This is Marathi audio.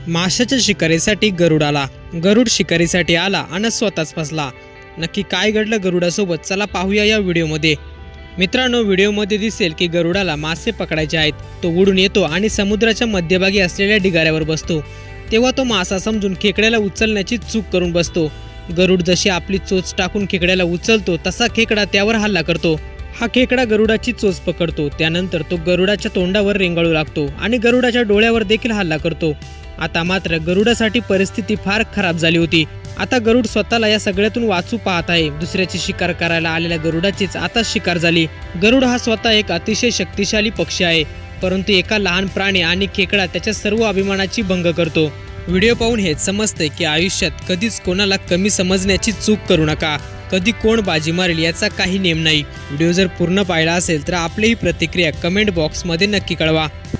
माशाच्या शिकारीसाठी गरुड आला. गरुड शिकारीसाठी आला आणि स्वतःच फसला. नक्की काय घडलं गरुडासोबत चला पाहूया या व्हिडिओमध्ये. मित्रांनो, व्हिडिओमध्ये दिसेल की गरुडाला मासे पकडायचे आहेत. तो उडून येतो आणि समुद्राच्या मध्यभागी असलेल्या ढिगाऱ्यावर बसतो. तेव्हा तो मासा समजून खेकड्याला उचलण्याची चूक करून बसतो. गरुड जशी आपली चोच टाकून खेकड्याला उचलतो तसा खेकडा त्यावर हल्ला करतो. हा खेकडा गरुडाची चोच पकडतो. त्यानंतर तो गरुडाच्या तोंडावर रेंगाळू लागतो आणि गरुडाच्या डोळ्यावर देखील हल्ला करतो. आता मात्र गरुडासाठी परिस्थिती फार खराब झाली होती. आता गरुड स्वतःला या सगळ्यातून वाचू पाहत आहे. दुसऱ्याची शिकार करायला आलेल्या गरुडाचीच आता शिकार झाली. गरुड हा स्वतः एक अतिशय शक्तिशाली पक्षी आहे, परंतु एका लहान प्राणी आणि खेकडा त्याच्या सर्व अभिमानाची भंग करतो. व्हिडिओ पाहून हेच समजते की आयुष्यात कधीच कोणाला कमी समजण्याची चूक करू नका. कधी कोण बाजी मारेल याचा काही नेम नाही. व्हिडिओ जर पूर्ण पाहिला असेल तर आपलीही प्रतिक्रिया कमेंट बॉक्समध्ये नक्की कळवा.